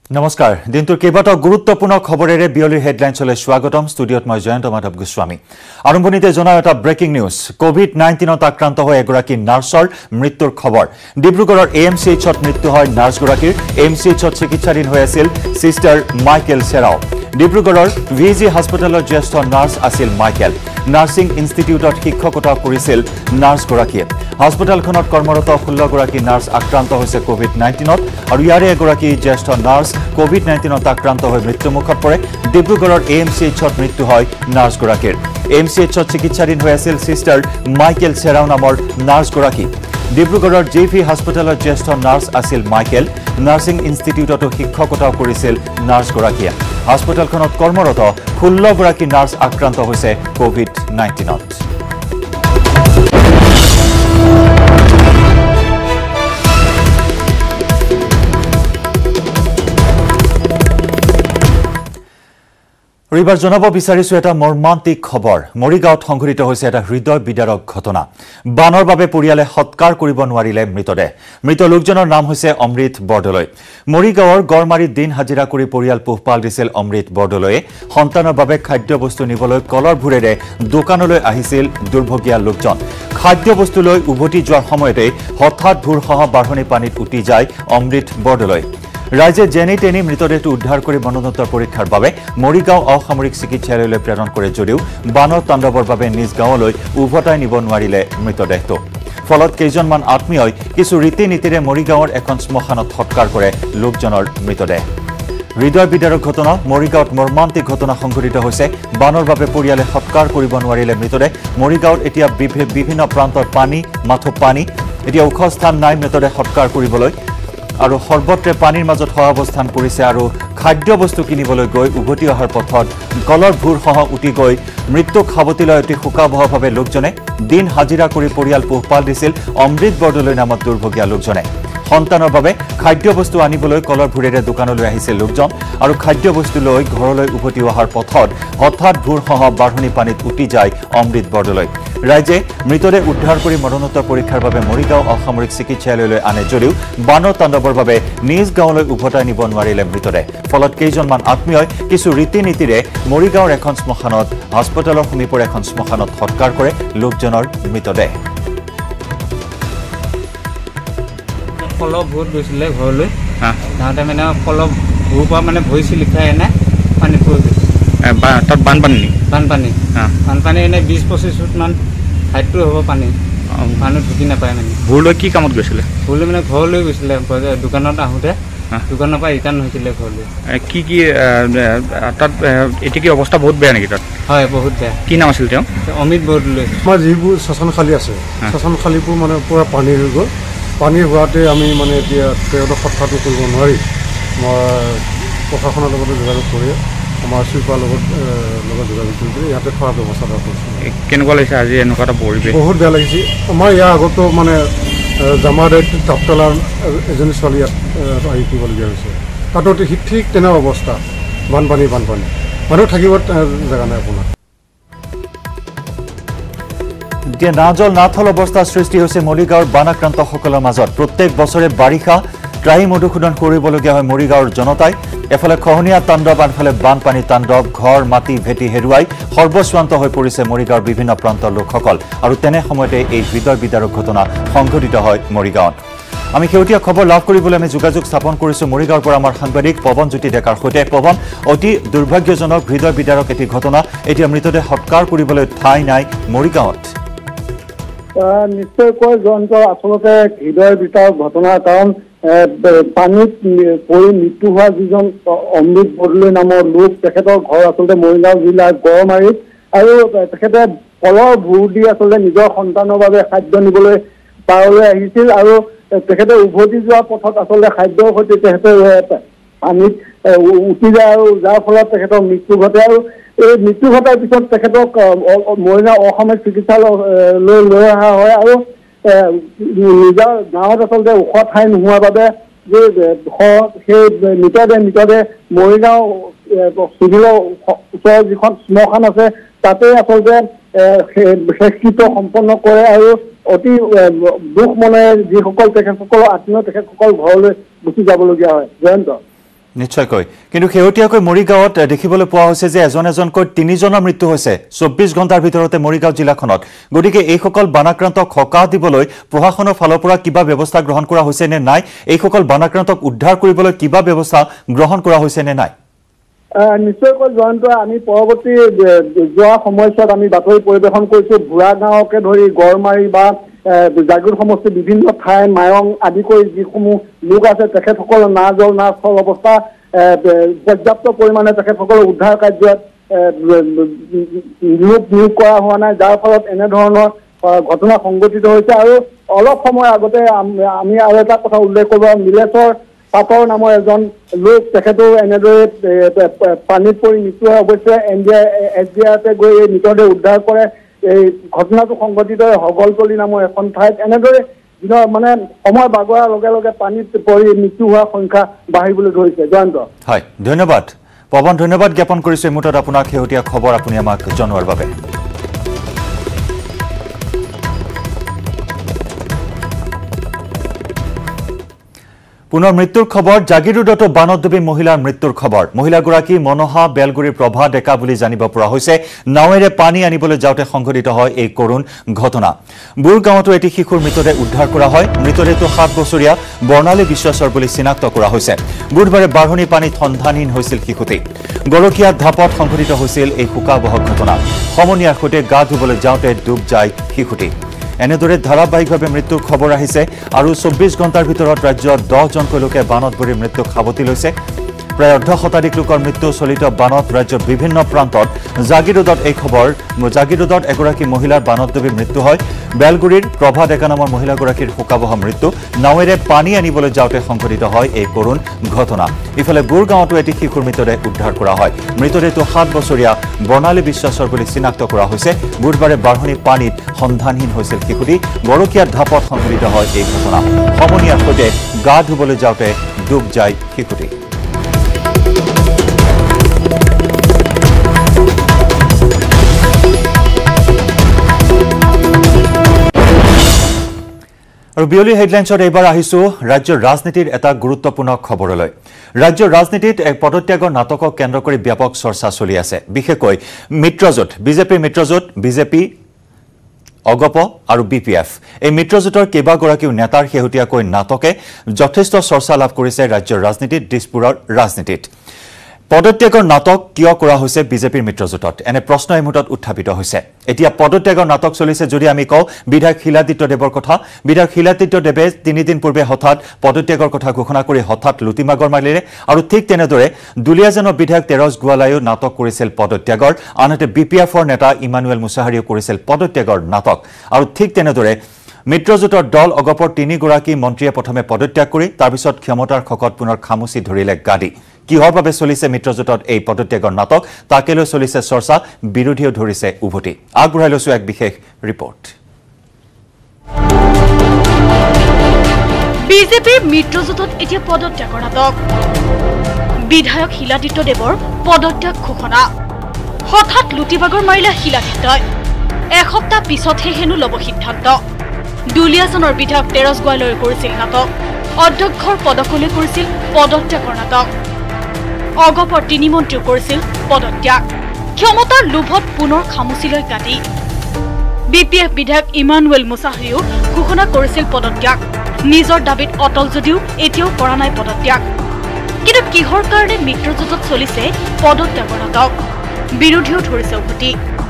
নমস্কাৰ দিনটোৰ কেইবাটাও গুৰুত্বপূৰ্ণ খবৰেৰে বিয়লিৰ হেডলাইনছলৈ স্বাগতম ষ্টুডিঅ'ত মই জয়ন্ত মাধৱ গোস্বামী আৰম্ভণিতে জনাও এটা ব্ৰেকিং নিউজ কোভিড-19ত আক্ৰান্ত হৈ এগৰাকী নাৰ্ছৰ মৃত্যুৰ খবৰ ডিব্ৰুগড়ৰ এএমচিএইচত মৃত্যু হয় নাৰ্ছগৰাকীৰ এএমচিএইচত চিকিৎসাধীন হৈ আছিল সিষ্টাৰ মাইকেল সেৰাও ডিব্ৰুগড়ৰ ভিজি হাস্পতালৰ জ্যেষ্ঠ নাৰ্ছ আছিল মাইকেল নাৰ্ছিং ইনষ্টিটিউটত শিক্ষকতা কৰিছিল নাৰ্ছগৰাকীয়ে হাস্পতালখনত কৰ্মৰত 16 গৰাকী নাৰ্ছ আক্ৰান্ত হৈছে কোভিড-19ত আৰু ইয়াৰে এগৰাকী জ্যেষ্ঠ নাৰ্ছ কোভিড-19ত আক্ৰান্ত হৈ মৃত্যুমুখত পৰে ডিব্ৰুগড়ৰ এএমচিএইচত মৃত্যু হয় নাৰ্ছগৰাকীৰ এএমচিএইচত চিকিৎসাধীন হৈ আছিল সিষ্টাৰ মাইকেল সেৰাও নামৰ নাৰ্ছগৰাকী ডিব্ৰুগড়ৰ জেভি হাস্পতালৰ জ্যেষ্ঠ নাৰ্ছ আছিল মাইকেল নাৰ্ছিং ইনষ্টিটিউটতো শিক্ষকতা কৰিছিল নাৰ্ছগৰাকীয়ে হাস্পতালখনত কৰ্মৰত 16 গৰাকী নাৰ্ছ আক্ৰান্ত হৈছে কোভিড-19ত এইবাৰ জনাব বিচাৰিছো এটা মৰ্মান্তিক খবৰ মৰিগাঁৱত সংঘটিত হৈছে এটা হৃদয় বিদাৰক ঘটনা বানৰ বাবে পৰিয়ালে সৎকাৰ কৰিব নোৱাৰিলে মৃত লোকজনৰ নাম হৈছে অমৃত বৰদলৈ মৰিগাঁৱৰ গড়মাৰীত দিন হাজিৰা কৰি পৰিয়াল পোহপাল দিছিল অমৃত বৰদলৈয়ে সন্তানৰ বাবে খাদ্যবস্তু নিবলৈ কলৰ ভুৰেৰে দোকানলৈ আহিছিল দুৰ্ভগীয়া লোকজন খাদ্যবস্তু লৈ উভতি যোৱাৰ সময়তে হঠাৎ ভুৰসহ বাঢ়নী পানীত উটি যায় অমৃত বৰদলৈ ৰাজ্যে জেনি টেনি মৃতদেহটো উদ্ধাৰ কৰি মৰণোত্তৰ পৰীক্ষাৰ বাবে মৰিগাঁও অসামৰিক চিকিৎসালয়লৈ প্ৰেৰণ কৰে যদিও বানৰ তাণ্ডৱৰ বাবে নিজ গাঁৱলৈ উভতাই নিব নোৱাৰিলে মৃতদেহটো ফলত কেইজনমান আত্মীয়ই কিছু ৰীতি নীতিৰে মৰিগাঁৱৰ এখন শ্মশানত সৎকাৰ কৰে লোকজনৰ মৃতদেহ হৃদয় বিদাৰক ঘটনা মৰিগাঁৱত মৰ্মান্তিক ঘটনা সংঘটিত হৈছে বানৰ বাবে পৰিয়ালে সৎকাৰ কৰিব নোৱাৰিলে মৃতদেহ মৰিগাঁৱত এতিয়া বিভিন্ন প্ৰান্তত মাথো পানী এতিয়া ওখ স্থান নাই মৃতদেহ সৎকাৰ কৰিবলৈ আৰু সৰ্বত্ৰে পানীৰ মাজত সহাৱস্থান কৰিছে আৰু খাদ্যবস্তু কিনিবলৈ গৈ উভতি অহাৰ পথত কলৰ ভুৰসহ উটি গৈ মৃত্যু খাবতিলৈ অতি শোকাবহভাৱে লোকজনে দিন হাজিৰা কৰি পৰিয়াল পোহপাল দিছিল অমৃত বৰদলৈ নামত দুৰ্ভগীয়া লোকজনে সন্তানৰ বাবে খাদ্যবস্তু আনিবলৈ কলৰ ভুৰেৰে দোকানলৈ আহিছিল লোকজন আৰু খাদ্যবস্তু লৈ ঘৰলৈ উভতি অহাৰ পথত হঠাৎ ভুৰসহ বাঢ়নী পানীত উটি যায় অমৃত বৰদলৈ ৰাজ্যে মৃতদেহ উদ্ধাৰ কৰি মৰণোত্তৰ পৰীক্ষাৰ বাবে মৰিগাঁও অসামৰিক চিকিৎসালয়লৈ আনে যদিও বানৰ তাণ্ডৱৰ বাবে নিজ গাঁৱলৈ উভতাই নিব নোৱাৰিলে মৃতদেহ ফলত কেইজনমান আত্মীয়ই কিছু ৰীতি নীতিৰে মৰিগাঁৱৰ এখন শ্মশানত হাস্পতালৰ সমীপৰ এখন শ্মশানত সৎকাৰ কৰে লোকজনৰ মৃতদেহ কলহ ভূত গৈছিলে ঘৰলৈ যাওঁতে মানে কলহ ভূৰ পৰা মানে ভৰি চিলিখাই এনে পানী পৰি গৈছে তাত বানপানী এনে 20-25 ফুটমান হাইটটো হ'ব পানী মানুহ ঢুকি নাপায় মানে ভূৰলৈ কি কামত গৈছিলে ভূৰলৈ মানে ঘৰলৈ গৈছিলে দোকানত আহোঁতে দোকানৰ পৰা ৰিটাৰ্ণ হৈছিলে ঘৰলৈ কি তাত এতিয়া কি অৱস্থা বহুত বেয়া নেকি তাত হয় বহুত বেয়া কি নাম আছিল তেওঁ অমৃত বৰদলৈ আমাৰ যিবোৰ শ্মশানখালী আছে শ্মশানখালীবোৰ মানে পূৰা পানী হৈ গ'ল পানী হোৱাতে আমি মানে এতিয়া তেওঁলোকক সৎকাৰটো কৰিব নোৱাৰি মই প্ৰশাসনৰ লগতে যোগাযোগ কৰি আমাৰ শিল্পৰ লগত যোগাযোগ কৰি ইয়াতে খোৱাৰ ব্যৱস্থা এটা কৰিছোঁ কেনেকুৱা লাগিছে আজি এনেকুৱা এটা পৰিৱেশ বহুত বেয়া লাগিছে আমাৰ ইয়াৰ আগতো মানে জামাদাইত টাপতলাৰ এজনী ছোৱালী ইয়াত আহি কৰিবলগীয়া হৈছে তাতো ঠিক তেনে অৱস্থা বানপানী মানুহ থাকিব জেগা নাই আপোনাৰ এতিয়া নাজল নাথল অৱস্থাৰ সৃষ্টি হৈছে মৰিগাঁৱৰ বানাক্ৰান্তসকলৰ মাজত প্ৰত্যেক বছৰে বাৰিষা ত্ৰাহি মধুসূদন কৰিবলগীয়া হয় মৰিগাঁৱৰ জনতাই এফালে খহনীয়া তাণ্ডৱ আনফালে বানপানী তাণ্ডৱ ঘৰ মাটি ভেটি হেৰুৱাই সৰ্বস্বান্ত হৈ পৰিছে মৰিগাঁৱৰ বিভিন্ন প্ৰান্তৰ লোকসকল আৰু তেনে সময়তে এই হৃদয় বিদাৰক ঘটনা সংঘটিত হয় মৰিগাঁৱত আমি শেহতীয়া খবৰ লাভ কৰিবলৈ আমি যোগাযোগ স্থাপন কৰিছোঁ মৰিগাঁৱৰ পৰা আমাৰ সাংবাদিক পৱন জ্যোতি ডেকাৰ সৈতে পৱন অতি দুৰ্ভাগ্যজনক হৃদয় বিদাৰক এটি ঘটনা এতিয়া মৃতদেহ সৎকাৰ কৰিবলৈ ঠাই নাই মৰিগাঁৱত নিশ্চয়কৈ জয়ন্ত আচলতে হৃদয় বিদাৰক ঘটনা কাৰণ পানীত পৰি মৃত্যু হোৱা যিজন অমৃত বৰদলৈ নামৰ লোক তেখেতৰ ঘৰ আচলতে মৰিগাঁও জিলাৰ গড়মাৰীত আৰু তেখেতে কলৰ ভূৰ দি আচলতে নিজৰ সন্তানৰ বাবে খাদ্য নিবলৈ পাৰলৈ আহিছিল আৰু তেখেতে উভতি যোৱা পথত আচলতে খাদ্যৰ সৈতে তেখেতে পানীত উটি যায় আৰু যাৰ ফলত তেখেতৰ মৃত্যু ঘটে আৰু এই মৃত্যু ঘটাৰ পিছত তেখেতক মৰিগাঁও অসামৰিক চিকিৎসালয়লৈ লৈ অহা হয় আৰু নিজৰ গাঁৱত আচলতে ওখ ঠাই নোহোৱাৰ বাবে যে সেই মৃতদেহ মৰিগাঁও চিভিলৰ ওচৰৰ যিখন শ্মশান আছে তাতে আচলতে শেষকৃত্য সম্পন্ন কৰে আৰু অতি দুখ মনে যিসকল তেখেতসকলৰ আত্মীয় তেখেতসকল ঘৰলৈ গুচি যাবলগীয়া হয় জয়ন্ত নিশ্চয়কৈ কিন্তু শেহতীয়াকৈ মৰিগাঁৱত দেখিবলৈ পোৱা হৈছে যে এজনকৈ 3জনৰ মৃত্যু হৈছে 24 ঘণ্টাৰ ভিতৰতে মৰিগাঁও জিলাখনত গতিকে এইসকল বানাক্ৰান্তক হকা দিবলৈ প্ৰশাসনৰ ফালৰ পৰা কিবা ব্যৱস্থা গ্ৰহণ কৰা হৈছে নে নাই এইসকল বানাক্ৰান্তক উদ্ধাৰ কৰিবলৈ কিবা ব্যৱস্থা গ্ৰহণ কৰা হৈছে নে নাই নিশ্চয়কৈ জয়ন্ত আমি পৰৱৰ্তী যোৱা সময়ছোৱাত আমি বাতৰি পৰিৱেশন কৰিছোঁ বুঢ়া গাঁৱকে ধৰি গড়মাৰী বা জাগিৰোড সমষ্টিৰ বিভিন্ন ঠাই মায়ং আদি কৰি যিসমূহ লোক আছে তেখেতসকলৰ না জল না স্থল অৱস্থা পৰ্যাপ্ত পৰিমাণে তেখেতসকলৰ উদ্ধাৰ কাৰ্যত নিয়োগ কৰা হোৱা নাই যাৰ ফলত এনেধৰণৰ ঘটনা সংঘটিত হৈছে আৰু অলপ সময় আগতে আমি আৰু এটা কথা উল্লেখ কৰিব নীলেশ্বৰ পাটৰ নামৰ এজন লোক তেখেতেও এনেদৰে পানীত পৰি মৃত্যু হয় অৱশ্যে SDRFে গৈ এই মৃতদেহ উদ্ধাৰ কৰে এই ঘটনাটো সংঘটিত হয় হগলতলি নামৰ এখন ঠাইত এনেদৰে মানে সময় বাগৰাৰ লগে লগে পানীত পৰি মৃত্যু হোৱাৰ সংখ্যা বাঢ়িবলৈ ধৰিছে জয়ন্ত হয় ধন্যবাদ পৱন ধন্যবাদ জ্ঞাপন কৰিছো এই মুহূৰ্তত আপোনাক শেহতীয়া খবৰ আপুনি আমাক জনোৱাৰ বাবে পুনৰ মৃত্যুৰ খবৰ জাগিৰোডত বানত ডুবি মহিলাৰ মৃত্যুৰ খবৰ মহিলাগৰাকী মনোহা বেলগুৰিৰ প্ৰভা ডেকা বুলি জানিব পৰা হৈছে নাৱেৰে পানী আনিবলৈ যাওঁতে সংঘটিত হয় এই কৰুণ ঘটনা বুৰগাঁৱতো এটি শিশুৰ মৃতদেহ উদ্ধাৰ কৰা হয় মৃতদেহটো 7 বছৰীয়া বৰ্ণালী বিশ্বাসৰ বুলি চিনাক্ত কৰা হৈছে বুধবাৰে বাঢ়নী পানীত সন্ধানহীন হৈছিল শিশুটি গৰকীয়া ধাপত সংঘটিত হৈছিল এই শোকাবহ ঘটনা সমনীয়াৰ সৈতে গা ধুবলৈ যাওঁতে ডুব যায় শিশুটি এনেদৰে ধাৰাবাহিকভাৱে মৃত্যুৰ খবৰ আহিছে আৰু 24 ঘণ্টাৰ ভিতৰত ৰাজ্যত 10জনকৈ লোকে বানত পৰি মৃত্যুক সাৱটি লৈছে প্ৰায় অৰ্ধ শতাধিক লোকৰ মৃত্যু চলিত বানত ৰাজ্যৰ বিভিন্ন প্ৰান্তত জাগিৰোডত এই খবৰ জাগিৰোডত এগৰাকী মহিলাৰ বানত ডুবি মৃত্যু হয় বেলগুৰিৰ প্ৰভা ডেকা নামৰ মহিলাগৰাকীৰ শোকাবহ মৃত্যু নাৱেৰে পানী আনিবলৈ যাওঁতে সংঘটিত হয় এই কৰুণ ঘটনা ইফালে বুৰগাঁৱতো এটি শিশুৰ মৃতদেহ উদ্ধাৰ কৰা হয় মৃতদেহটো 7 বছৰীয়া বৰ্ণালী বিশ্বাসৰ বুলি চিনাক্ত কৰা হৈছে বুধবাৰে বাঢ়নী পানীত সন্ধানহীন হৈছিল শিশুটি গৰকীয়া ধাপত সংঘটিত হয় এই ঘটনা সমনীয়াৰ সৈতে গা ধুবলৈ যাওঁতে ডুব যায় শিশুটি আৰু বিয়লিৰ হেডলাইন্সত এইবাৰ আহিছো ৰাজ্যৰ ৰাজনীতিৰ এটা গুৰুত্বপূৰ্ণ খবৰলৈ ৰাজ্যৰ ৰাজনীতিত এক পদত্যাগৰ নাটকক কেন্দ্ৰ কৰি ব্যাপক চৰ্চা চলি আছে বিশেষকৈ মিত্ৰজোঁট বিজেপিৰ মিত্ৰজোঁট বিজেপি অগপ আৰু BPF এই মিত্ৰজোঁটৰ কেইবাগৰাকীও নেতাৰ শেহতীয়াকৈ নাটকে যথেষ্ট চৰ্চা লাভ কৰিছে ৰাজ্যৰ ৰাজনীতিত দিছপুৰৰ ৰাজনীতিত পদত্যাগৰ নাটক কিয় কৰা হৈছে বিজেপিৰ মিত্ৰজোঁটত এনে প্ৰশ্ন এই মুহূৰ্তত উত্থাপিত হৈছে এতিয়া পদত্যাগৰ নাটক চলিছে যদি আমি কওঁ বিধায়ক শিলাদিত্য দেৱৰ কথা বিধায়ক শিলাদিত্য দেৱে 3 দিন পূৰ্বে হঠাৎ পদত্যাগৰ কথা ঘোষণা কৰি হঠাৎ লুটিমাগৰ মাৰিলে আৰু ঠিক তেনেদৰে দুলিয়াজানৰ বিধায়ক তেৰজ গোৱালায়ো নাটক কৰিছিল পদত্যাগৰ আনহাতে BPFৰ নেতা ইমানুৱেল মুছাহাৰীও কৰিছিল পদত্যাগৰ নাটক আৰু ঠিক তেনেদৰে মিত্ৰজোঁটৰ দল অগপৰ 3গৰাকী মন্ত্ৰীয়ে প্ৰথমে পদত্যাগ কৰি তাৰ পিছত ক্ষমতাৰ খকত পুনৰ খামুচি ধৰিলে গাদী কিহৰ বাবে চলিছে মিত্ৰজোঁটত এই পদত্যাগৰ নাটক তাকে লৈ চলিছে চৰ্চা বিৰোধীও ধৰিছে উভতি আগবঢ়াই লৈছো এক বিশেষ ৰিপৰ্ট বিজেপিৰ মিত্ৰজোঁটত এতিয়া পদত্যাগৰ নাটক বিধায়ক শিলাদিত্য দেৱৰ পদত্যাগ ঘোষণা হঠাৎ লুটিবাগৰ মাৰিলে শিলাদিত্যই এসপ্তাহ পিছতহে হেনো ল'ব সিদ্ধান্ত দুলিয়াজানৰ বিধায়ক তেৰজ গোৱালায়ো কৰিছিল নাটক অধ্যক্ষৰ পদকলৈ কৰিছিল পদত্যাগৰ নাটক অগপৰ 3 মন্ত্ৰীও কৰিছিল পদত্যাগ ক্ষমতাৰ লোভত পুনৰ খামুচি লৈ গাদী BPF বিধায়ক ইমানুৱেল মুছাহাৰীও ঘোষণা কৰিছিল পদত্যাগ নিজৰ দাবীত অটল যদিও এতিয়াও কৰা নাই পদত্যাগ কিন্তু কিহৰ কাৰণে মিত্ৰজোঁটত চলিছে পদত্যাগৰ নাটক বিৰোধীও ধৰিছে উভতি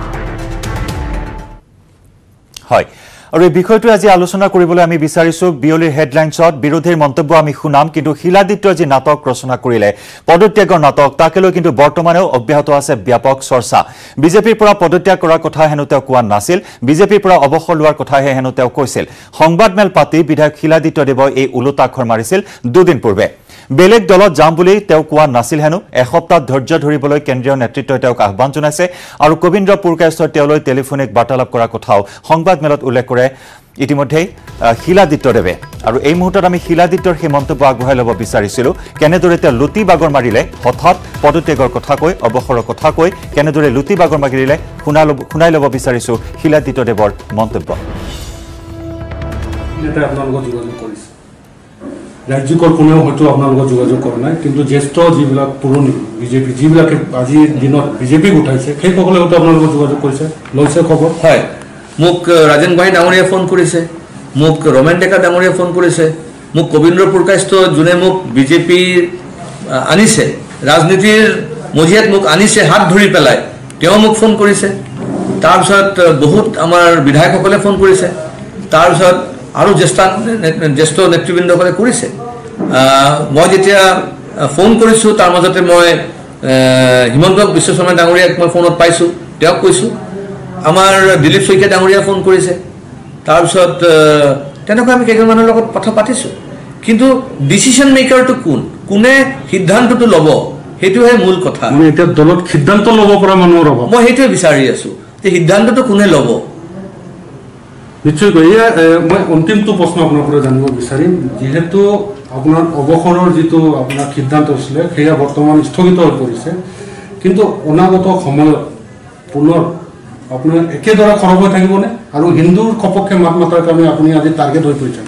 হয় আৰু এই বিষয়টো আজি আলোচনা কৰিবলৈ আমি বিচাৰিছো বিয়লিৰ হেডলাইন্সত বিৰোধীৰ মন্তব্য আমি শুনাম কিন্তু শিলাদিত্যৰ যি নাটক ৰচনা কৰিলে পদত্যাগৰ নাটক তাকে লৈ কিন্তু বৰ্তমানেও অব্যাহত আছে ব্যাপক চৰ্চা বিজেপিৰ পৰা পদত্যাগ কৰাৰ কথা হেনো তেওঁ কোৱা নাছিল বিজেপিৰ পৰা অৱসৰ লোৱাৰ কথাহে হেনো তেওঁ কৈছিল সংবাদমেল পাতি বিধায়ক শিলাদিত্য দেৱই এই উলুটাক্ষৰ মাৰিছিল 2 দিন পূৰ্বে বেলেগ দলত যাম বুলি তেওঁ কোৱা নাছিল হেনো এসপ্তাহ ধৈৰ্য ধৰিবলৈ কেন্দ্ৰীয় নেতৃত্বই তেওঁক আহ্বান জনাইছে আৰু কবিন্দ্ৰ পুৰকায়স্থই তেওঁলৈ টেলিফোনিক বাৰ্তালাপ কৰাৰ কথাও সংবাদমেলত উল্লেখ কৰে ইতিমধ্যে শিলাদিত্য দেৱে আৰু এই মুহূৰ্তত আমি শিলাদিত্যৰ সেই মন্তব্য আগবঢ়াই ল'ব বিচাৰিছিলো কেনেদৰে তেওঁ লুটিবাগৰ মাৰিলে হঠাৎ পদত্যাগৰ কথা কৈ অৱসৰৰ কথা কৈ কেনেদৰে লুটিবাগৰ মাৰিলে শুনাই ল'ব বিচাৰিছো শিলাদিত্য দেৱৰ মন্তব্য ৰাজ্যিকৰ কোনেও হয়তো আপোনাৰ লগত যোগাযোগ কৰা নাই, কিন্তু জ্যেষ্ঠ যিবিলাক পুৰণি বিজেপি যিবিলাকে আজিৰ দিনত বিজেপিক উঠাইছে সেইসকলে হয়তো আপোনাৰ লগত যোগাযোগ কৰিছে, লৈছে খবৰ? হয়, মোক ৰাজেন গোহাঁই ডাঙৰীয়াই ফোন কৰিছে, মোক ৰমেন ডেকা ডাঙৰীয়াই ফোন কৰিছে, মোক কবীন্দ্ৰ পুৰকায়স্থ যোনে মোক বিজেপিৰ আনিছে, ৰাজনীতিৰ মজিয়াত মোক আনিছে হাত ধৰি পেলাই, তেওঁ মোক ফোন কৰিছে। তাৰপিছত বহুত আমাৰ বিধায়কসকলে ফোন কৰিছে, তাৰপিছত আৰু জ্যেষ্ঠ নেতৃবৃন্দসকলে কৰিছে। মই যেতিয়া ফোন কৰিছোঁ তাৰ মাজতে মই হিমন্ত বিশ্ব শৰ্মা ডাঙৰীয়াক মই ফোনত পাইছোঁ, তেওঁক কৈছোঁ। আমাৰ দিলীপ শইকীয়া ডাঙৰীয়া ফোন কৰিছে, তাৰপিছত তেনেকৈ আমি কেইজনমানৰ লগত কথা পাতিছোঁ। কিন্তু ডিচিশ্যন মেকাৰটো কোনে সিদ্ধান্তটো ল'ব সেইটোহে মূল কথা। এতিয়া দলত সিদ্ধান্ত ল'ব পৰা মানুহৰ অভাৱ, মই সেইটোৱে বিচাৰি আছোঁ যে সিদ্ধান্তটো কোনে ল'ব। নিশ্চয়কৈ মই অন্তিমটো প্ৰশ্ন আপোনাৰ পৰা জানিব বিচাৰিম, যিহেতু আপোনাৰ অৱসৰৰ যিটো আপোনাৰ সিদ্ধান্ত আছিলে সেয়া বৰ্তমান স্থগিত হৈ পৰিছে, কিন্তু অনাগত সময়ত পুনৰ আপোনাৰ একেদৰে খৰব হৈ থাকিবনে আৰু হিন্দুৰ সপক্ষে মাত মাতাৰ কাৰণে আপুনি আজি টাৰ্গেট হৈ পৰিছে?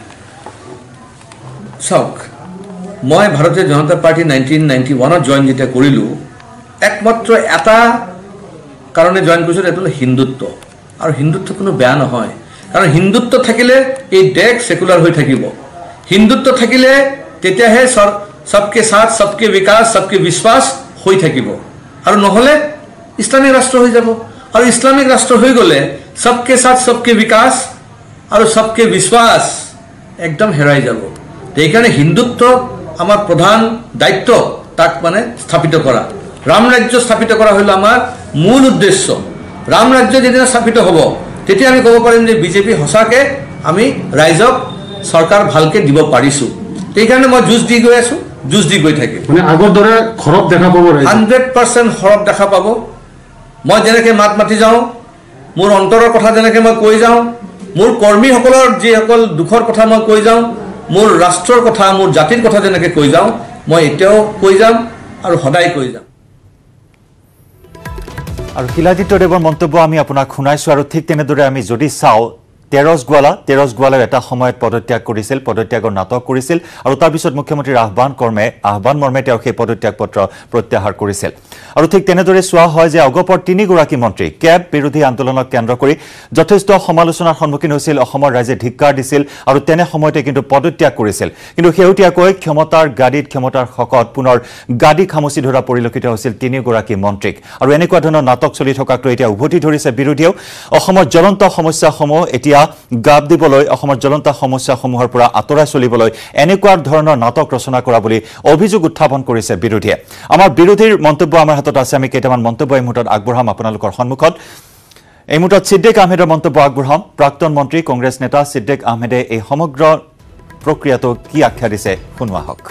চাওক, মই ভাৰতীয় জনতা পাৰ্টি 1991 জইন যেতিয়া কৰিলোঁ, একমাত্ৰ এটা কাৰণে জইন কৰিছোঁ, এইটো হ'ল হিন্দুত্ব। আৰু হিন্দুত্ব কোনো বেয়া নহয়, কাৰণ হিন্দুত্ব থাকিলে এই দেশ সেকুলাৰ হৈ থাকিব। হিন্দুত্ব থাকিলে তেতিয়াহে সবকে সাথ সবকে বিকাশ সবকে বিশ্বাস হৈ থাকিব, আৰু নহ'লে ইছলামিক ৰাষ্ট্ৰ হৈ যাব। আৰু ইছলামিক ৰাষ্ট্ৰ হৈ গ'লে সবকে সাথ সবকে বিকাশ আৰু সবকে বিশ্বাস একদম হেৰাই যাব। সেইকাৰণে হিন্দুত্ব আমাৰ প্ৰধান দায়িত্ব, তাক মানে স্থাপিত কৰা। ৰাম ৰাজ্য স্থাপিত কৰা হ'ল আমাৰ মূল উদ্দেশ্য। ৰাম ৰাজ্য যেদিনা স্থাপিত হ'ব তেতিয়া আমি ক'ব পাৰিম যে বিজেপি সঁচাকৈ আমি ৰাইজক চৰকাৰ ভালকৈ দিব পাৰিছোঁ। সেইকাৰণে মই যুঁজ দি গৈ আছোঁ, যুঁজ দি গৈ থাকিম। মানে আগৰ দৰে খৰব দেখা পাব, 100% খৰব দেখা পাব। মই যেনেকৈ মাত মাতি যাওঁ, মোৰ অন্তৰৰ কথা যেনেকৈ মই কৈ যাওঁ, মোৰ কৰ্মীসকলৰ যিসকল দুখৰ কথা মই কৈ যাওঁ, মোৰ ৰাষ্ট্ৰৰ কথা মোৰ জাতিৰ কথা যেনেকৈ কৈ যাওঁ, মই এতিয়াও কৈ যাম আৰু সদায় কৈ যাম। আৰু শিলাদিত্য দেৱৰ মন্তব্য আমি আপোনাক শুনাইছোঁ। আৰু ঠিক তেনেদৰে আমি যদি চাওঁ, তেৰছ গোৱালাও এটা সময়ত পদত্যাগ কৰিছিল, পদত্যাগৰ নাটক কৰিছিল, আৰু তাৰপিছত মুখ্যমন্ত্ৰীৰ আহ্বান মৰ্মে তেওঁ সেই পদত্যাগ পত্ৰ প্ৰত্যাহাৰ কৰিছিল। আৰু ঠিক তেনেদৰে চোৱা হয় যে অগপৰ 3গৰাকী মন্ত্ৰী কেব বিৰোধী আন্দোলনক কেন্দ্ৰ কৰি যথেষ্ট সমালোচনাৰ সন্মুখীন হৈছিল, অসমৰ ৰাইজে ধিক্কাৰ দিছিল আৰু তেনে সময়তে কিন্তু পদত্যাগ কৰিছিল। কিন্তু শেহতীয়াকৈ ক্ষমতাৰ শকত পুনৰ গাদী খামুচি ধৰা পৰিলক্ষিত হৈছিল 3গৰাকী মন্ত্ৰীক। আৰু এনেকুৱা ধৰণৰ নাটক চলি থকাক লৈ এতিয়া উভতি ধৰিছে বিৰোধীয়েও। অসমৰ জ্বলন্ত সমস্যাসমূহ এতিয়া গাপ দিবলৈ, অসমৰ জ্বলন্ত সমস্যাসমূহৰ পৰা আঁতৰাই চলিবলৈ এনেকুৱা ধৰণৰ নাটক ৰচনা কৰা বুলি অভিযোগ উত্থাপন কৰিছে বিৰোধীয়ে। আমাৰ বিৰোধীৰ মন্তব্য আমাৰ হাতত আছে, আমি কেইটামান মন্তব্য এই মুহূৰ্তত আগবঢ়াম আপোনালোকৰ সন্মুখত। এই মুহূৰ্তত ছিদ্দিক আহমেদৰ মন্তব্য আগবঢ়াম। প্ৰাক্তন মন্ত্ৰী কংগ্ৰেছ নেতা ছিদ্দিক আহমেদে এই সমগ্ৰ প্ৰক্ৰিয়াটো কি আখ্যা দিছে শুনোৱা হওক।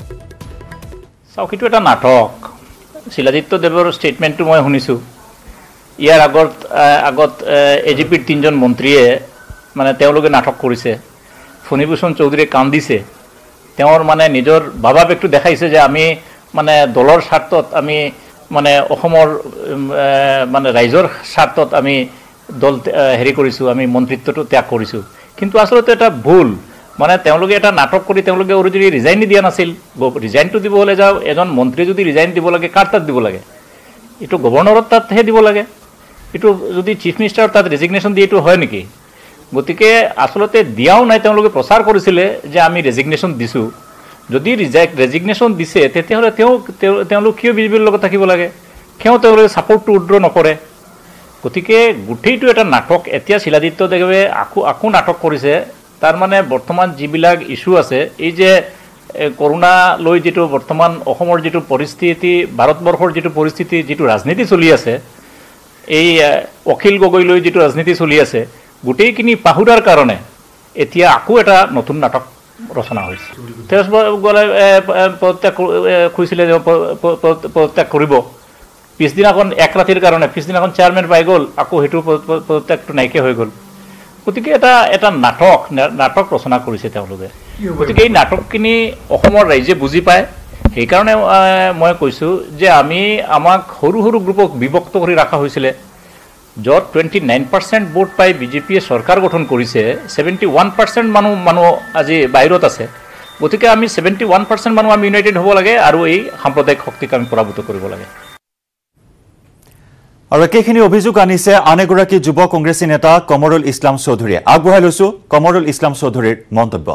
চাওক, এইটো এটা নাটক। শিলাদিত্য দেৱৰ ষ্টেটমেণ্টটো মই শুনিছোঁ। ইয়াৰ আগত এজিপিৰ 3জন মন্ত্ৰীয়ে মানে তেওঁলোকে নাটক কৰিছে। ফণীভূষণ চৌধুৰীয়ে কান্দিছে, তেওঁৰ মানে নিজৰ ভাৱাবেগটো দেখাইছে যে আমি মানে দলৰ স্বাৰ্থত, আমি মানে অসমৰ মানে ৰাইজৰ স্বাৰ্থত আমি দল কৰিছোঁ, আমি মন্ত্ৰিত্বটো ত্যাগ কৰিছোঁ। কিন্তু আচলতে এটা ভুল, মানে তেওঁলোকে এটা নাটক কৰি তেওঁলোকে অৰিজিনেলি ৰিজাইন দিয়া নাছিল। ৰিজাইনটো দিব হ'লে যাওঁ, এজন মন্ত্ৰী যদি ৰিজাইন দিব লাগে কাৰ তাত দিব লাগে? এইটো গভৰ্ণৰৰ তাতহে দিব লাগে। এইটো যদি চিফ মিনিষ্টাৰৰ তাত ৰেজিগনেশ্যন দিয়ে এইটো হয় নেকি? গতিকে আচলতে দিয়াও নাই, তেওঁলোকে প্ৰচাৰ কৰিছিলে যে আমি ৰেজিগনেশ্যন দিছোঁ। যদি ৰেজিগনেশ্যন দিছে তেতিয়াহ'লে তেওঁলোক কিয় বিজেপিৰ লগত থাকিব লাগে? কিয় তেওঁলোকে ছাপৰ্টটো উইথড্ৰ নকৰে? গতিকে গোটেইটো এটা নাটক। এতিয়া শিলাদিত্য দেৱে আকৌ নাটক কৰিছে। তাৰমানে বৰ্তমান যিবিলাক ইছ্যু আছে, এই যে কৰোণা লৈ যিটো বৰ্তমান অসমৰ যিটো পৰিস্থিতি, ভাৰতবৰ্ষৰ যিটো পৰিস্থিতি, যিটো ৰাজনীতি চলি আছে, এই অখিল গগৈ লৈ যিটো ৰাজনীতি চলি আছে, গোটেইখিনি পাহুৰাৰ কাৰণে এতিয়া আকৌ এটা নতুন নাটক ৰচনা হৈছে। তেৰছ গোৱালাই পদত্যাগ কৈছিলে যে পদত্যাগ কৰিব, পিছদিনাখন এক ৰাতিৰ কাৰণে পিছদিনাখন চেয়াৰমেন পাই গ'ল, আকৌ সেইটো পদত্যাগটো নাইকিয়া হৈ গ'ল। গতিকে এটা নাটক ৰচনা কৰিছে তেওঁলোকে। গতিকে এই নাটকখিনি অসমৰ ৰাইজে বুজি পায়। সেইকাৰণে মই কৈছোঁ যে আমাক সৰু সৰু গ্ৰুপক বিভক্ত কৰি ৰখা হৈছিলে, য'ত 29% ভোট পাই বিজেপিয়ে চৰকাৰ গঠন কৰিছে, 71% মানুহ আজি বাহিৰত আছে। গতিকে আমি 71% মানুহ আমি ইউনাইটেড হ'ব লাগে আৰু এই সাম্প্ৰদায়িক শক্তিক আমি পৰাভূত কৰিব লাগে আৰু একেখিনি অভিযোগ আনিছে আন এগৰাকী যুৱ কংগ্ৰেছী নেতা কমৰুল ইছলাম চৌধুৰীয়ে আগবঢ়াই লৈছো কমৰুল ইছলাম চৌধুৰীৰ মন্তব্য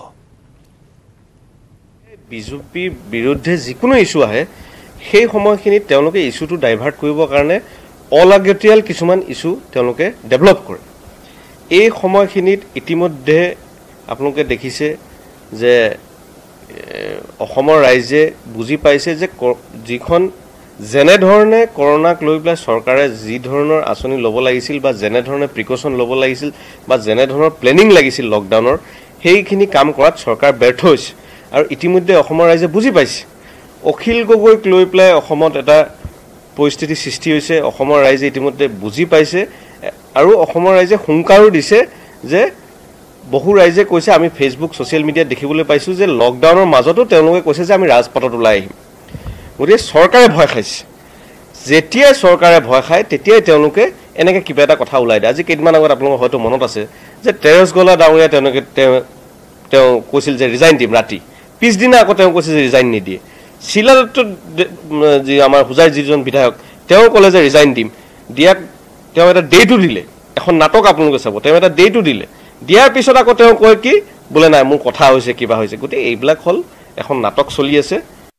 বিজেপিৰ বিৰুদ্ধে যিকোনো ইস্যু আহে সেই সময়খিনিত তেওঁলোকে ইস্যুটো ডাইভাৰ্ট কৰিবৰ কাৰণে অলাগতিয়াল কিছুমান ইস্যু তেওঁলোকে ডেভেলপ কৰে এই সময়খিনিত ইতিমধ্যে আপোনালোকে দেখিছে যে অসমৰ ৰাইজে বুজি পাইছে যে যিখন যেনে ধৰণে কৰোনাক লৈ পেলাই চৰকাৰে যি ধৰণৰ আঁচনি ল'ব লাগিছিল বা যেনে ধৰণে প্ৰিকশ্যন ল'ব লাগিছিল বা যেনে ধৰণৰ প্লেনিং লাগিছিল লকডাউনৰ সেইখিনি কাম কৰাত চৰকাৰ ব্যৰ্থ হৈছে আৰু ইতিমধ্যে অসমৰ ৰাইজে বুজি পাইছে অখিল গগৈক লৈ পেলাই অসমত এটা পৰিস্থিতি সৃষ্টি হৈছে অসমৰ ৰাইজে ইতিমধ্যে বুজি পাইছে আৰু অসমৰ ৰাইজে হুংকাৰো দিছে যে বহু ৰাইজে কৈছে আমি ফেচবুক ছ'চিয়েল মিডিয়াত দেখিবলৈ পাইছোঁ যে লকডাউনৰ মাজতো তেওঁলোকে কৈছে যে আমি ৰাজপথত ওলাই আহিম গতিকে চৰকাৰে ভয় খাইছে যেতিয়াই চৰকাৰে ভয় খায় তেতিয়াই তেওঁলোকে এনেকৈ কিবা এটা কথা ওলাই দিয়ে আজি কেইদিনমান আগত আপোনালোকৰ হয়তো মনত আছে যে তেৰেছ গলা ডাঙৰীয়া তেওঁ কৈছিল যে ৰিজাইন দিম ৰাতি পিছদিনা আকৌ তেওঁ কৈছে যে ৰিজাইন নিদিয়ে শিলা দত্ত যি আমাৰ হোজাইৰ যিজন বিধায়ক তেওঁ ক'লে যে ৰিজাইন দিম দিয়াক তেওঁ এটা ডেটো দিলে এখন নাটক আপোনালোকে চাব তেওঁ এটা ডেটো দিলে দিয়াৰ পিছত আকৌ তেওঁ কয় কি বোলে নাই মোৰ কথা হৈছে কিবা হৈছে গতিকে এইবিলাক হ'ল এখন নাটক চলি আছে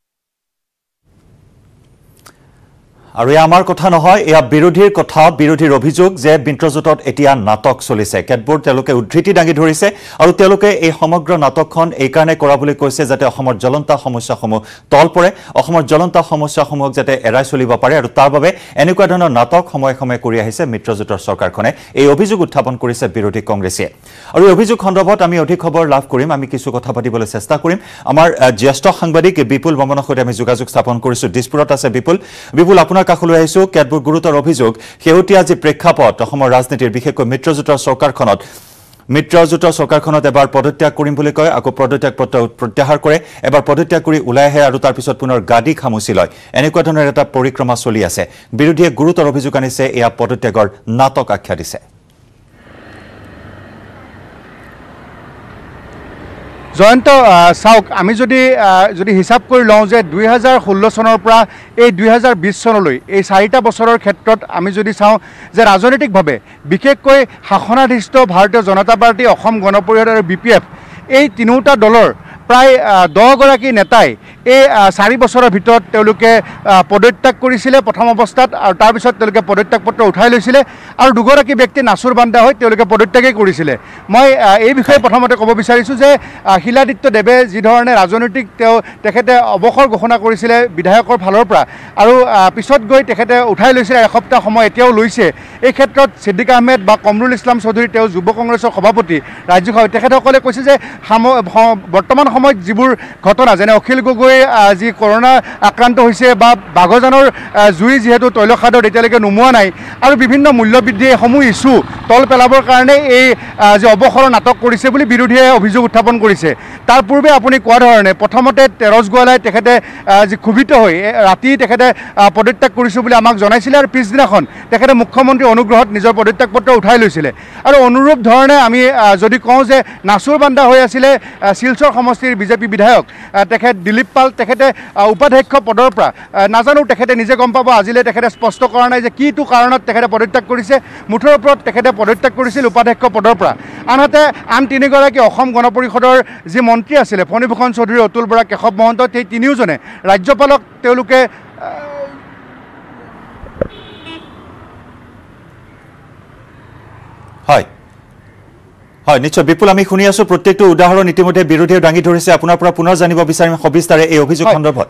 আৰু আমাৰ কথা নহয় এয়া বিৰোধীৰ কথা বিৰোধীৰ অভিযোগ যে মিত্ৰজোঁটত এতিয়া নাটক চলিছে কেতবোৰ তেওঁলোকে উদ্ধৃতি দাঙি ধৰিছে আৰু তেওঁলোকে এই সমগ্ৰ নাটকখন এই কাৰণে কৰা বুলি কৈছে যাতে অসমৰ জ্বলন্ত সমস্যাসমূহ তল পৰে অসমৰ জ্বলন্ত সমস্যাসমূহক যাতে এৰাই চলিব পাৰে আৰু তাৰ বাবে এনেকুৱা ধৰণৰ নাটক সময়ে সময়ে কৰি আহিছে মিত্ৰজোঁটৰ চৰকাৰখনে এই অভিযোগ উত্থাপন কৰিছে বিৰোধী কংগ্ৰেছে আৰু এই অভিযোগ সন্দৰ্ভত আমি অধিক খবৰ লাভ কৰিম আমি কিছু কথা পাতিবলৈ চেষ্টা কৰিম আমাৰ জ্যেষ্ঠ সাংবাদিক বিপুল বৰ্মনৰ সৈতে আমি যোগাযোগ স্থাপন কৰিছো দিছপুৰত আছে বিপুল আপোনাৰ কাষলৈ আহিছো কেতবোৰ গুৰুতৰ অভিযোগ শেহতীয়া যি প্ৰেক্ষাপট অসমৰ ৰাজনীতিৰ বিশেষকৈ মিত্ৰজোঁটৰ চৰকাৰখনত এবাৰ পদত্যাগ কৰিম বুলি কয় আকৌ পদত্যাগ পত্ৰ প্ৰত্যাহাৰ কৰে এবাৰ পদত্যাগ কৰি ওলাই আহে আৰু তাৰ পিছত পুনৰ গাদী খামুচি লয় এনেকুৱা ধৰণৰ এটা পৰিক্ৰমা চলি আছে বিৰোধীয়ে গুৰুতৰ অভিযোগ আনিছে এয়া পদত্যাগৰ নাটক আখ্যা দিছে জয়ন্ত চাওক আমি যদি হিচাপ কৰি লওঁ যে 2016 চনৰ পৰা এই 2020 চনলৈ এই 4টা বছৰৰ ক্ষেত্ৰত আমি যদি চাওঁ যে ৰাজনৈতিকভাৱে বিশেষকৈ শাসনাধিষ্ঠ ভাৰতীয় জনতা পাৰ্টি অসম গণ পৰিষদ আৰু BPF এই তিনিওটা দলৰ প্ৰায় 10 গৰাকী নেতাই এই 4 বছৰৰ ভিতৰত তেওঁলোকে পদত্যাগ কৰিছিলে প্ৰথম অৱস্থাত আৰু তাৰ পিছত তেওঁলোকে পদত্যাগ পত্ৰ উঠাই লৈছিলে আৰু দুগৰাকী ব্যক্তি নাচুৰ বান্দা হৈ তেওঁলোকে পদত্যাগেই কৰিছিলে মই এই বিষয়ে প্ৰথমতে ক'ব বিচাৰিছোঁ যে শিলাদিত্য দেৱে যি ধৰণে ৰাজনৈতিক তেখেতে অৱসৰ ঘোষণা কৰিছিলে বিধায়কৰ ফালৰ পৰা আৰু পিছত গৈ তেখেতে উঠাই লৈছিলে এসপ্তাহ সময় এতিয়াও লৈছে এই ক্ষেত্ৰত ছিদ্দিক আহমেদ বা কমৰুল ইছলাম চৌধুৰী তেওঁ যুৱ কংগ্ৰেছৰ সভাপতি ৰাজ্যসভাত তেখেতসকলে কৈছে যে বৰ্তমান সময়ত যিবোৰ ঘটনা যেনে অখিল গগৈ যি কৰোনা আক্ৰান্ত হৈছে বা বাঘজানৰ জুই যিহেতু তৈলখাদত এতিয়ালৈকে নুমোৱা নাই আৰু বিভিন্ন মূল্যবৃদ্ধি সমূহ ইস্যু তল পেলাবৰ কাৰণে এই যি অৱসৰৰ নাটক কৰিছে বুলি বিৰোধীয়ে অভিযোগ উত্থাপন কৰিছে তাৰ পূৰ্বে আপুনি কোৱা ধৰণে প্ৰথমতে তেৰছ গোৱালাই তেখেতে যি ক্ষোভিত হৈ ৰাতি তেখেতে পদত্যাগ কৰিছোঁ বুলি আমাক জনাইছিলে আৰু পিছদিনাখন তেখেতে মুখ্যমন্ত্ৰীৰ অনুগ্ৰহত নিজৰ পদত্যাগ পত্ৰ উঠাই লৈছিলে আৰু অনুৰূপ ধৰণে আমি যদি কওঁ যে নাচুৰ বান্দা হৈ আছিলে শিলচৰ সমষ্টিৰ বিজেপি বিধায়ক তেখেত দিলীপ পাল তেখেতে উপাধ্যক্ষ পদৰ পৰা নাজানো তেখেতে নিজে গম পাব আজিলৈ তেখেতে স্পষ্ট কৰা নাই যে কিটো কাৰণত তেখেতে পদত্যাগ কৰিছে মুঠৰ ওপৰত তেখেতে পদত্যাগ কৰিছিল উপাধ্যক্ষ পদৰ পৰা আনহাতে আন তিনিগৰাকী অসম গণ পৰিষদৰ যি মন্ত্ৰী আছিলে ফণীভূষণ চৌধুৰী অতুল বৰা কেশৱ মহন্ত সেই তিনিওজনে ৰাজ্যপালক তেওঁলোকে হয় নিশ্চয় বিপুল আমি শুনি আছো প্ৰত্যেকটো উদাহৰণ ইতিমধ্যে বিৰোধীয়ে দাঙি ধৰিছে আপোনাৰ পৰা পুনৰ জানিব বিচাৰিম সবিস্তাৰে এই অভিযোগ সন্দৰ্ভত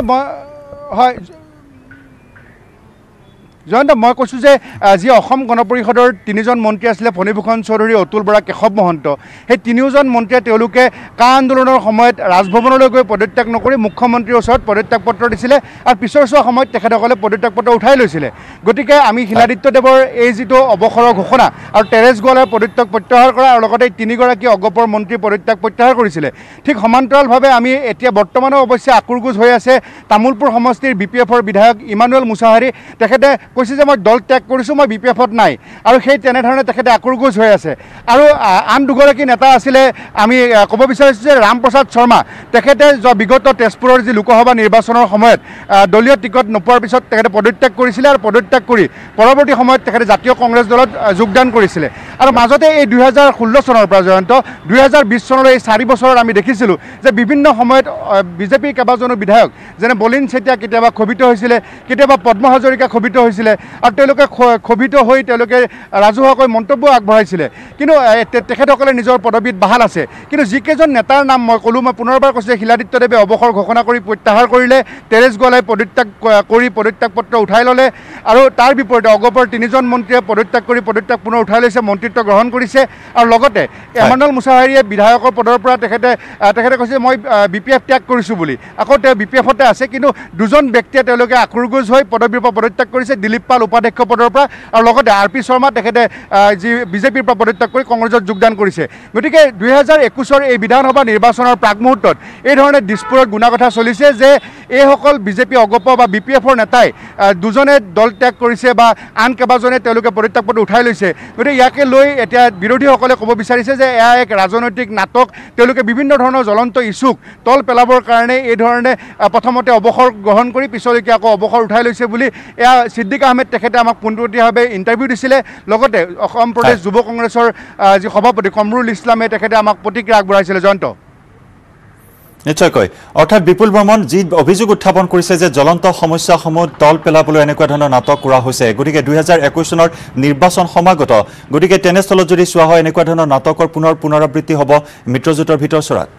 জয়ন্ত মই কৈছোঁ যে যি অসম গণ পৰিষদৰ তিনিজন মন্ত্ৰী আছিলে ফণীভূষণ চৌধুৰী অতুল বৰা কেশৱ মহন্ত সেই তিনিওজন মন্ত্ৰীয়ে তেওঁলোকে কা আন্দোলনৰ সময়ত ৰাজভৱনলৈ গৈ পদত্যাগ নকৰি মুখ্যমন্ত্ৰীৰ ওচৰত পদত্যাগ পত্ৰ দিছিলে আৰু পিছৰ চোৱা সময়ত তেখেতসকলে পদত্যাগ পত্ৰ উঠাই লৈছিলে গতিকে আমি শিলাদিত্য দেৱৰ এই যিটো অৱসৰৰ ঘোষণা আৰু তেৰেছ গোৱালাৰ পদত্যাগ প্ৰত্যাহাৰ কৰা আৰু লগতে তিনিগৰাকী অগপৰ মন্ত্ৰী পদত্যাগ প্ৰত্যাহাৰ কৰিছিলে ঠিক সমান্তৰালভাৱে আমি এতিয়া বৰ্তমানো অৱশ্যে আকুৰগুজ হৈ আছে তামোলপুৰ সমষ্টিৰ BPFৰ বিধায়ক ইমানুৱেল মুছাহাৰী তেখেতে কৈছে যে মই দল ত্যাগ কৰিছোঁ, মই BPF-ত নাই, আৰু সেই তেনেধৰণে তেখেতে আক্ৰোশ হৈ আছে। আৰু আন দুগৰাকী নেতা আছিলে, আমি ক'ব বিচাৰিছোঁ যে ৰামপ্ৰসাদ শৰ্মা, তেখেতে যোৱা বিগত তেজপুৰৰ যি লোকসভা নিৰ্বাচনৰ সময়ত দলীয় টিকট নোপোৱাৰ পিছত তেখেতে পদত্যাগ কৰিছিলে, আৰু পদত্যাগ কৰি পৰৱৰ্তী সময়ত তেখেতে জাতীয় কংগ্ৰেছ দলত যোগদান কৰিছিলে। আৰু মাজতে এই 2016 চনৰ পৰা জয়ন্ত 2020 চনলৈ এই 4 বছৰত আমি দেখিছিলোঁ যে বিভিন্ন সময়ত বিজেপিৰ কেইবাজনো বিধায়ক যেনে বলিন চেতিয়া কেতিয়াবা ক্ষোভিত হৈছিলে, কেতিয়াবা পদ্ম হাজৰিকা ক্ষোভিত হৈছিলে, আৰু তেওঁলোকে ক্ষোভিত হৈ তেওঁলোকে ৰাজহুৱাকৈ মন্তব্য আগবঢ়াইছিলে। কিন্তু তেখেতসকলে নিজৰ পদবীত বাহাল আছে। কিন্তু যিকেইজন নেতাৰ নাম মই ক'লোঁ, মই পুনৰবাৰ কৈছোঁ যে শিলাদিত্যদেৱে অৱসৰ ঘোষণা কৰি প্ৰত্যাহাৰ কৰিলে, তেৰেছ গোৱালাই পদত্যাগ কৰি পদত্যাগ পত্ৰ উঠাই ল'লে, আৰু তাৰ বিপৰীতে অগপৰ 3জন মন্ত্ৰীয়ে পদত্যাগ কৰি পদত্যাগ পুনৰ উঠাই লৈছে, মন্ত্ৰিত্ব গ্ৰহণ কৰিছে। আৰু লগতে এমানুৱেল মুছাহাৰীয়ে বিধায়কৰ পদৰ পৰা তেখেতে কৈছে মই BPF ত্যাগ কৰিছোঁ বুলি। আকৌ তেওঁ BPF-তে আছে, কিন্তু দুজন ব্যক্তিয়ে তেওঁলোকে আক্ৰোশ হৈ পদবীৰ পৰা পদত্যাগ কৰিছে, দিলীপ পাল উপাধ্যক্ষ পদৰ পৰা, আৰু লগতে RP শৰ্মা তেখেতে যি বিজেপিৰ পৰা পদত্যাগ কৰি কংগ্ৰেছত যোগদান কৰিছে। গতিকে 2021 এই বিধানসভা নিৰ্বাচনৰ প্ৰাকমুহূৰ্তত এই ধৰণে দিছপুৰত গুণা কথা চলিছে যে এইসকল বিজেপি অগপ বা BPF-ৰ নেতাই দুজনে দল ত্যাগ কৰিছে বা আন কেইবাজনে তেওঁলোকে পদত্যাগ পত্ৰ উঠাই লৈছে। গতিকে ইয়াকে লৈ এতিয়া বিৰোধীসকলে ক'ব বিচাৰিছে যে এয়া এক ৰাজনৈতিক নাটক। তেওঁলোকে বিভিন্ন ধৰণৰ জ্বলন্ত ইছ্যুক তল পেলাবৰ কাৰণে এই ধৰণে প্ৰথমতে অৱসৰ গ্ৰহণ কৰি পিছলৈকে আকৌ অৱসৰ উঠাই লৈছে বুলি এয়া ছিদ্দিক আহমেদ তেখেতে আমাক পোনপটীয়াভাৱে ইণ্টাৰভিউ দিছিলে। লগতে অসম প্ৰদেশ যুৱ কংগ্ৰেছৰ যি সভাপতি কমৰুল ইছলামে তেখেতে আমাক প্ৰতিক্ৰিয়া আগবঢ়াইছিলে। জয়ন্ত, নিশ্চয়কৈ, অৰ্থাৎ বিপুল বৰ্মন যি অভিযোগ উত্থাপন কৰিছে যে জ্বলন্ত সমস্যাসমূহ তল পেলাবলৈ এনেকুৱা ধৰণৰ নাটক কৰা হৈছে, গতিকে 2021 চনৰ নিৰ্বাচন সমাগত, গতিকে তেনেস্থলত যদি চোৱা হয় এনেকুৱা ধৰণৰ নাটকৰ পুনৰাবৃত্তি হ'ব মিত্ৰজোঁটৰ ভিতৰচৰাত।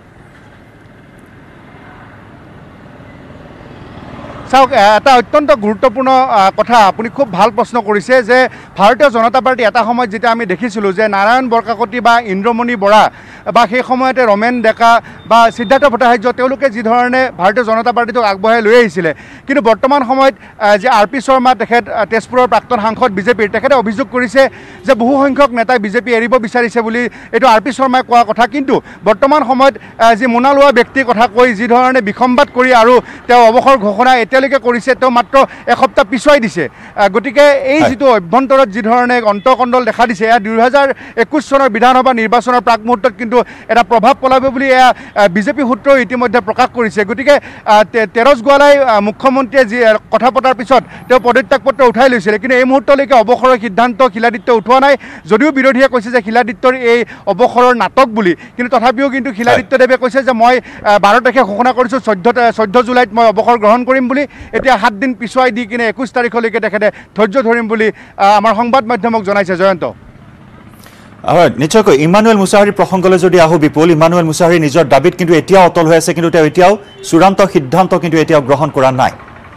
চাওক, এটা অত্যন্ত গুৰুত্বপূৰ্ণ কথা আপুনি খুব ভাল প্ৰশ্ন কৰিছে যে ভাৰতীয় জনতা পাৰ্টি এটা সময়ত যেতিয়া আমি দেখিছিলোঁ যে নাৰায়ণ বৰকাকতি বা ইন্দ্ৰমণি বৰা বা সেই সময়তে ৰমেন ডেকা বা সিদ্ধাৰ্থ ভট্টাচাৰ্য তেওঁলোকে যি ধৰণে ভাৰতীয় জনতা পাৰ্টিটোক আগবঢ়াই লৈ আহিছিলে, কিন্তু বৰ্তমান সময়ত যে RP শৰ্মা তেখেত তেজপুৰৰ প্ৰাক্তন সাংসদ বিজেপিৰ, তেখেতে অভিযোগ কৰিছে যে বহুসংখ্যক নেতাই বিজেপি এৰিব বিচাৰিছে বুলি এইটো RP শৰ্মাই কোৱা কথা। কিন্তু বৰ্তমান সময়ত যি মোনা লোৱা ব্যক্তিৰ কথা কৈ যি ধৰণে বিসম্বাদ কৰি আৰু তেওঁ অৱসৰ ঘোষণা এতিয়ালৈকে কৰিছে, তেওঁ মাত্ৰ এসপ্তাহ পিছুৱাই দিছে। গতিকে এই যিটো অভ্যন্তৰত যি ধৰণে অন্তকণ্ডল দেখা দিছে, এয়া 2021 চনৰ বিধানসভা নিৰ্বাচনৰ প্ৰাকমুহূৰ্তত কিন্তু এটা প্ৰভাৱ পেলাব বুলি এয়া বিজেপি সূত্ৰই ইতিমধ্যে প্ৰকাশ কৰিছে। গতিকে তেৰেছ গোৱালাই মুখ্যমন্ত্ৰীয়ে যি কথা পতাৰ পিছত তেওঁ পদত্যাগ পত্ৰ উঠাই লৈছিলে, কিন্তু এই মুহূৰ্তলৈকে অৱসৰৰ সিদ্ধান্ত শিলাদিত্য উঠোৱা নাই। যদিও বিৰোধীয়ে কৈছে যে শিলাদিত্যৰ এই অৱসৰৰ নাটক বুলি, কিন্তু তথাপিও কিন্তু শিলাদিত্যদেৱে কৈছে যে মই 12 তাৰিখে ঘোষণা কৰিছোঁ, 14 জুলাইত মই অৱসৰ গ্ৰহণ কৰিম বুলি। এতিয়া 7 দিন পিছুৱাই দি কিনে 21 তাৰিখলৈকে তেখেতে ধৈৰ্য ধৰিম বুলি আমাৰ সংবাদ মাধ্যমক জনাইছে। জয়ন্ত, হয়, নিশ্চয়কৈ ইমানুৱেল মুছাহাৰীৰ প্ৰসংগলৈ যদি আহোঁ বিপুল, ইমানুৱেল মুছাহাৰী নিজৰ দাবীত কিন্তু এতিয়াও অটল হৈ আছে, কিন্তু তেওঁ এতিয়াও চূড়ান্ত সিদ্ধান্ত কিন্তু এতিয়াও গ্ৰহণ কৰা নাই।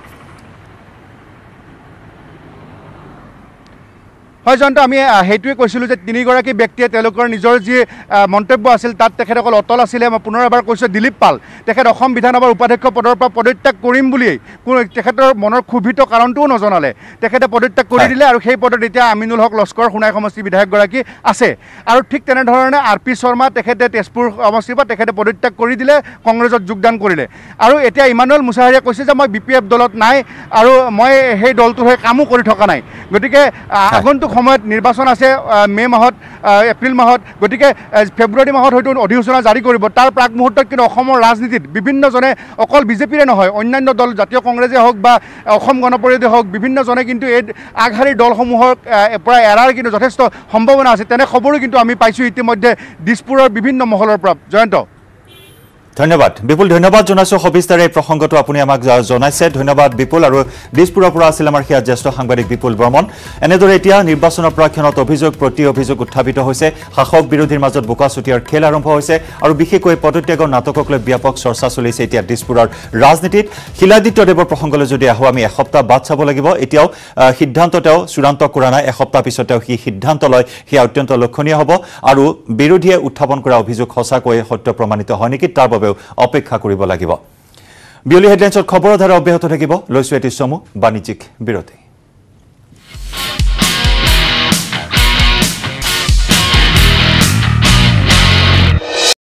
হয় জয়ন্ত, আমি সেইটোৱে কৈছিলোঁ যে 3গৰাকী ব্যক্তিয়ে তেওঁলোকৰ নিজৰ যি মন্তব্য আছিল তাত তেখেতসকল অটল আছিলে। মই পুনৰ এবাৰ কৈছোঁ, দিলীপ পাল তেখেত অসম বিধানসভাৰ উপাধ্যক্ষ পদৰ পৰা পদত্যাগ কৰিম বুলিয়েই তেখেতৰ মনৰ ক্ষোভিত কাৰণটোও নজনালে, তেখেতে পদত্যাগ কৰি দিলে। আৰু সেই পদত এতিয়া আমিনুল হক লস্কৰ সোণাই সমষ্টিৰ বিধায়কগৰাকী আছে। আৰু ঠিক তেনেধৰণে RP শৰ্মা তেখেতে তেজপুৰ সমষ্টিৰ পৰা তেখেতে পদত্যাগ কৰি দিলে, কংগ্ৰেছত যোগদান কৰিলে। আৰু এতিয়া ইমানুৱেল মুছাহাৰীয়ে কৈছে যে মই BPF দলত নাই আৰু মই সেই দলটোৰ হৈ কামো কৰি থকা নাই। গতিকে আগন্তুক সময়ত নিৰ্বাচন আছে মে' মাহত, এপ্ৰিল মাহত, গতিকে ফেব্ৰুৱাৰী মাহত হয়তো অধিসূচনা জাৰি কৰিব। তাৰ প্ৰাক মুহূৰ্তত কিন্তু অসমৰ ৰাজনীতিত বিভিন্নজনে, অকল বিজেপিৰে নহয় অন্যান্য দল, জাতীয় কংগ্ৰেছে হওক বা অসম গণ পৰিষদে হওক, বিভিন্নজনে কিন্তু এই আগশাৰীৰ দলসমূহৰ পৰা এৰাৰ কিন্তু যথেষ্ট সম্ভাৱনা আছে। তেনে খবৰো কিন্তু আমি পাইছোঁ ইতিমধ্যে দিছপুৰৰ বিভিন্ন মহলৰ পৰা। জয়ন্ত, ধন্যবাদ বিপুল, ধন্যবাদ জনাইছোঁ সবিস্তাৰে এই প্ৰসংগটো আপুনি আমাক জনাইছে। ধন্যবাদ বিপুল। আৰু দিছপুৰৰ পৰা আছিল আমাৰ সেয়া জ্যেষ্ঠ সাংবাদিক বিপুল বৰ্মন। এনেদৰে এতিয়া নিৰ্বাচনৰ প্ৰাক্ষণত অভিযোগ প্ৰতি অভিযোগ উত্থাপিত হৈছে, শাসক বিৰোধীৰ মাজত বোকাচুতীয়াৰ খেল আৰম্ভ হৈছে, আৰু বিশেষকৈ পদত্যাগৰ নাটকক লৈ ব্যাপক চৰ্চা চলিছে এতিয়া দিছপুৰৰ ৰাজনীতিত। শিলাদিত্যদেৱৰ প্ৰসংগলৈ যদি আহোঁ, আমি এসপ্তাহ বাদ চাব লাগিব। এতিয়াও সিদ্ধান্ত তেওঁ চূড়ান্ত কৰা নাই, এসপ্তাহ পিছত তেওঁ সি সিদ্ধান্ত লয়, সেয়া অত্যন্ত লক্ষণীয় হ'ব। আৰু বিৰোধীয়ে উত্থাপন কৰা অভিযোগ সঁচাকৈয়ে সত্য প্ৰমাণিত হয় নেকি তাৰ বাবেও অপেক্ষা কৰিব লাগিব। বিয়লি হেডলাইন্সত খবৰৰ ধাৰা অব্যাহত থাকিব। লৈছোঁ এটি চমু বাণিজ্যিক বিৰতি।